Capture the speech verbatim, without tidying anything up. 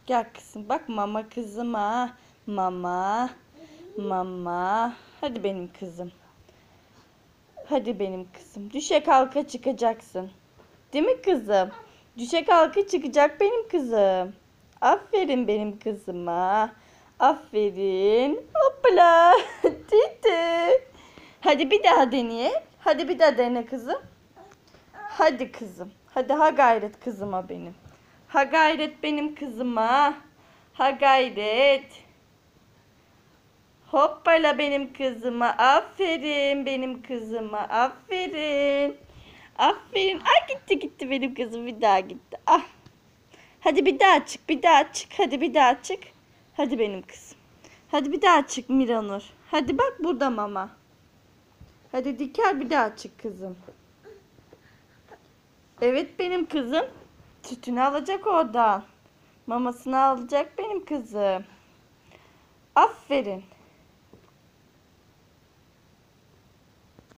Gel kızım. Bak mama kızım ha. Mama. Mama. Hadi benim kızım. Hadi benim kızım. Düşe kalka çıkacaksın. Değil mi kızım? Düşe kalka çıkacak benim kızım. Aferin benim kızıma. Aferin. Hoppala. Titi. Hadi bir daha deneye. Hadi bir daha dene kızım. Hadi kızım. Hadi ha gayret kızıma benim. Ha gayret benim kızıma. Ha gayret. Hoppala benim kızıma. Aferin benim kızıma. Aferin. Aferin. Ay gitti gitti benim kızım. Bir daha gitti. Ah. Hadi bir daha çık. Bir daha çık. Hadi bir daha çık. Hadi benim kızım. Hadi bir daha çık Miranur. Hadi bak burada mama. Hadi Diker bir daha çık kızım. Evet benim kızım. Sütünü alacak oradan. Mamasını alacak benim kızım. Aferin.